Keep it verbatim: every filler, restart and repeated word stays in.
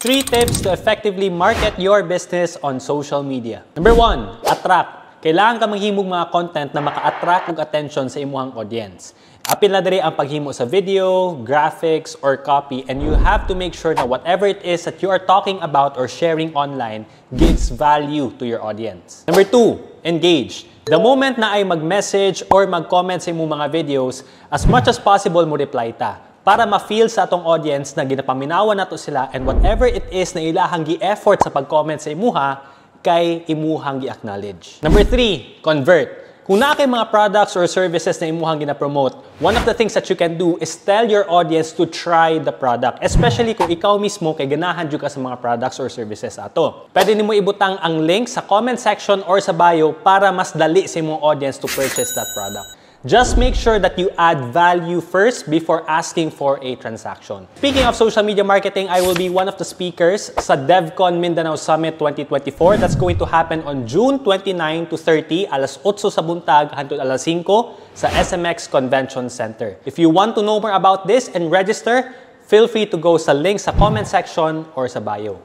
Three tips to effectively market your business on social media. Number one, attract. Kailangan ka maghimog mga content na maka-attract og attention sa imuhang audience. Apil na diri ang paghimo sa video, graphics, or copy, and you have to make sure that whatever it is that you are talking about or sharing online gives value to your audience. Number two, engage. The moment na ay mag-message or mag-comment sa imong mga videos, as much as possible mo reply ta, para ma-feel sa atong audience na ginapaminawan nato sila and whatever it is na ilahang gi-effort sa pag-comment sa imuha, kay imuhang gi-acknowledge. Number three, convert. Kung na kay mga products or services na imuhang gina-promote, one of the things that you can do is tell your audience to try the product. Especially kung ikaw mismo kay ganahan jud ka sa mga products or services ato. Pwede nimo ibutang ang link sa comment section or sa bio para mas dali sa imong audience to purchase that product. Just make sure that you add value first before asking for a transaction. Speaking of social media marketing, I will be one of the speakers sa DevCon Mindanao Summit twenty twenty-four. That's going to happen on June twenty-nine to thirty, alas otso sa buntag hangtod alas singko sa S M X Convention Center. If you want to know more about this and register, feel free to go sa link sa comment section or sa bio.